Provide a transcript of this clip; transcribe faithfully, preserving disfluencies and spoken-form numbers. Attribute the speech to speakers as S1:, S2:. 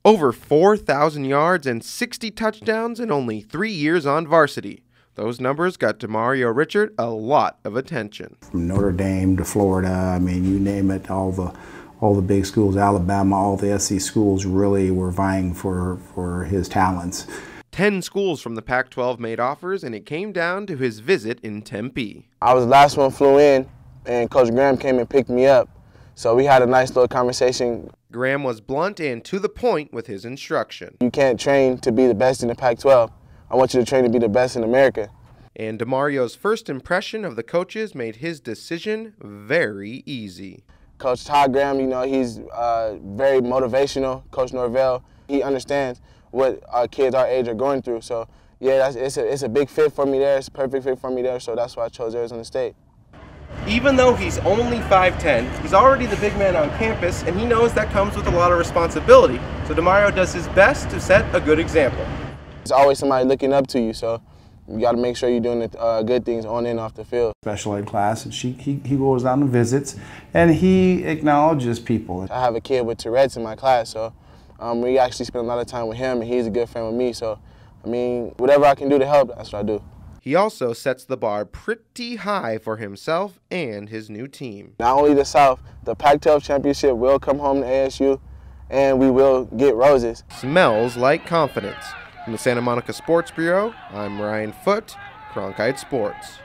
S1: Over four thousand yards and sixty touchdowns in only three years on varsity. Those numbers got Demario Richard a lot of attention.
S2: From Notre Dame to Florida, I mean, you name it, all the all the big schools, Alabama, all the S E C schools really were vying for, for his talents.
S1: Ten schools from the Pac twelve made offers, and it came down to his visit in Tempe.
S3: I was the last one flew in, and Coach Graham came and picked me up. So we had a nice little conversation.
S1: Graham was blunt and to the point with his instruction.
S3: You can't train to be the best in the Pac twelve. I want you to train to be the best in America.
S1: And Demario's first impression of the coaches made his decision very easy.
S3: Coach Todd Graham, you know, he's uh, very motivational. Coach Norvell, he understands what our kids our age are going through. So, yeah, that's, it's, a, it's a big fit for me there. It's a perfect fit for me there, so that's why I chose Arizona State.
S1: Even though he's only five ten, he's already the big man on campus, and he knows that comes with a lot of responsibility. So Demario does his best to set a good example.
S3: There's always somebody looking up to you, so you got to make sure you're doing the uh, good things on and off the field.
S2: Special ed class, and she, he, he goes down and visits, and he acknowledges people.
S3: I have a kid with Tourette's in my class, so um, we actually spend a lot of time with him, and he's a good friend with me. So, I mean, whatever I can do to help, that's what I do.
S1: He also sets the bar pretty high for himself and his new team.
S3: Not only the South, the Pac twelve championship will come home to A S U, and we will get roses.
S1: Smells like confidence. From the Santa Monica Sports Bureau, I'm Ryan Foote, Cronkite Sports.